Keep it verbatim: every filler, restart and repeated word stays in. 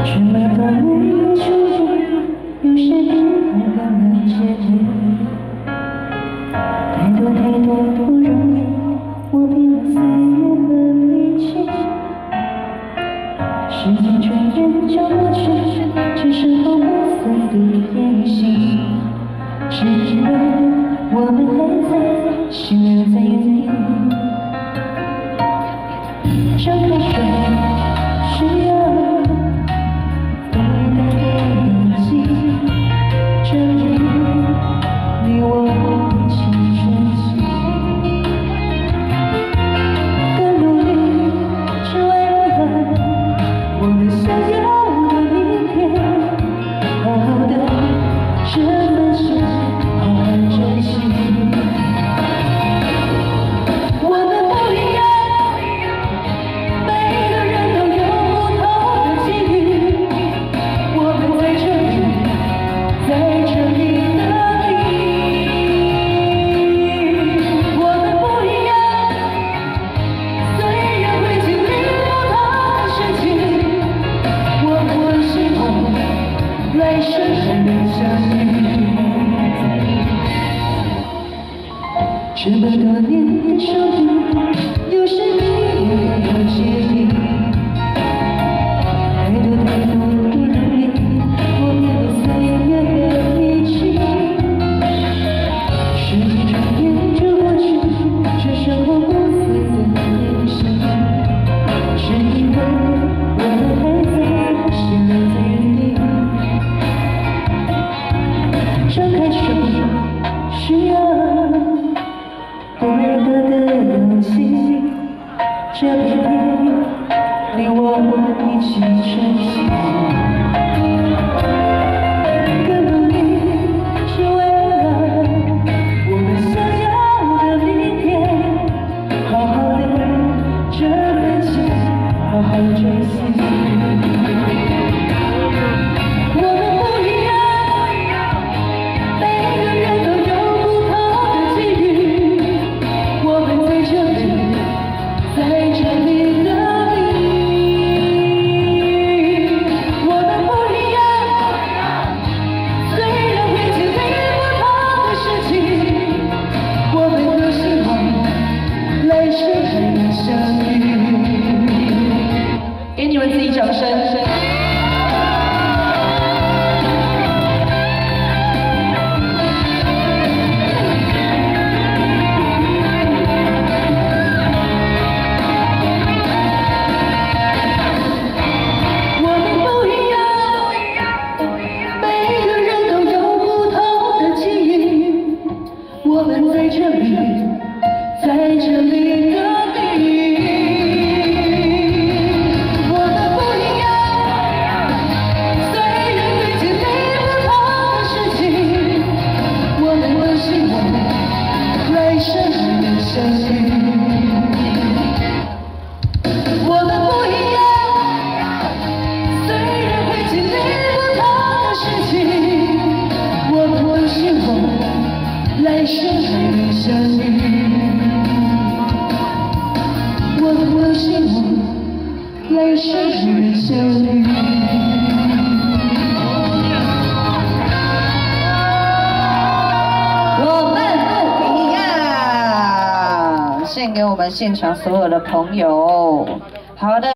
这么多年的初遇，有谁比我更能接近？太多太多不容易，我拼了岁月和力气。时间转眼就过去，只剩后破碎的烟息。只因为我们还在，心留在原地。张开手，需要回答的勇气。证明你我一起珍惜。更努力，只为了我们想要的明天。好好的这份心，好好珍惜。我们不一样，每个人都有不同的际遇。我们在这里，在这里等你。我们不一样，虽然会经历不同的事情，我们希望来生还能相遇。这么多年的相遇，有谁比我更接近？太多太多不容易，我拼了岁月和力气。时间转眼就过去，只剩后破碎的烟息。是因为我们还在，心留在原地。张开手，需要回答的勇气。这片天，你我一起珍惜。更努力，是为了我们想要的明天。好好的这份情，好好珍惜。我们不一样，每个人都有不同的际遇。我们在这里，在这里等你。我们不一样，虽然会经历不同的事情，我们都希望来生还能相遇。给你们自己掌声。我们在这里，在这里等你。我们不一样，虽然会经历不同的事情，我们都希望来生还能相遇。我们不一样，虽然会经历不同的事情，我们都希望来生还能相遇。我多希望来生还能相遇。我们不一样，献给我们现场所有的朋友。好的。